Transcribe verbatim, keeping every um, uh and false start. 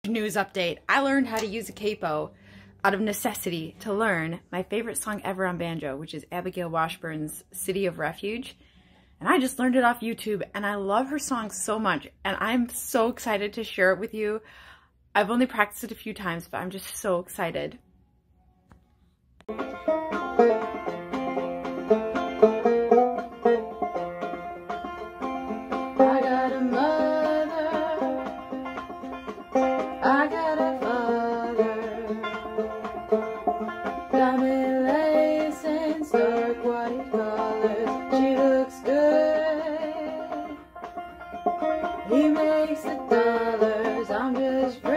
News update. I learned how to use a capo out of necessity to learn my favorite song ever on banjo, which is Abigail Washburn's City of Refuge. And I just learned it off YouTube, and I love her song so much, and I'm so excited to share it with you. I've only practiced it a few times, but I'm just so excited. He makes the dollars, I'm just